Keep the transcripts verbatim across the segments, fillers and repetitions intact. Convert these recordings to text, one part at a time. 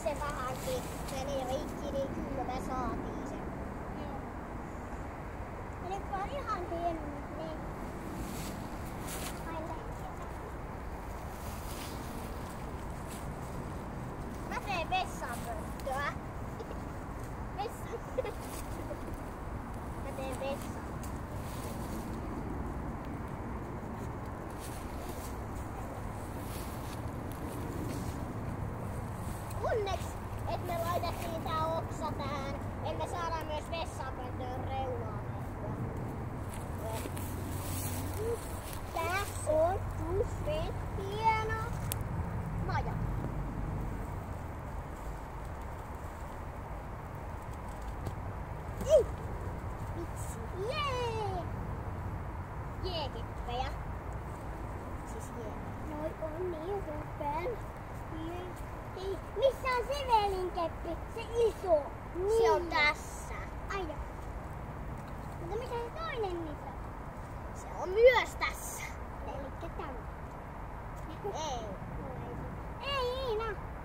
se vähänkin meni rikki, niin kyllä me saatiin se. Joo. Eli vaan ihan pieni. Niin. Aina. Mä teen vessanpönttöä. Vessan. Mä teen vessan. Onneksi, et me laitettiin tää oksa tähän, et me saadaan myös vessanpöntön reunaan. Tää on tosi hieno Maja. Ei! Vitsi. Jee! Jeekippejä. Siis jee. Noi on niin upean. Hei, missä on se velinkeppi? Se iso. Niin. Se on tässä. Ai joo. Mutta mikä se toinen niitä? Se on myös tässä. Elikkä tämä. Ei. Ei Iina.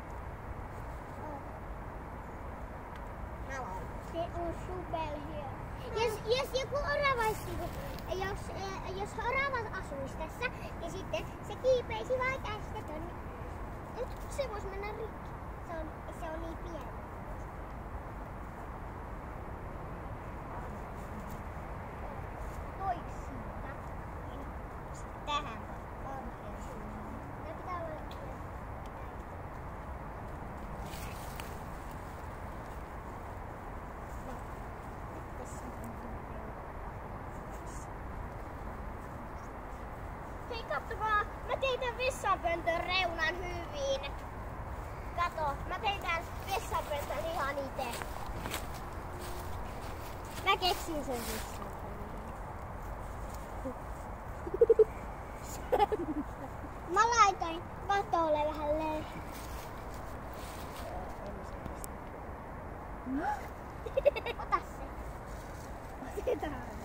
Mä laitan. Se on superhieno. Jos, jos joku orava olisi, jos, eh, jos orava asuisi tässä, niin sitten se kiipeisi vaikka tästä tonne. Mut se vois mennä rikki. Se on, se on niin pieni. Toiksi siitä. Tähän korkean suuntaan. Ne pitää olla näin. Tässä on Hei, katsokaa. Mä tein tän vessanpöntön reunan hyvin. Kato, mä tein tän vessanpöntön ihan ite. Mä keksin sen vessanpöntön. Mä laitoin katolle vähän lehtiä. Ota se. Otetaan.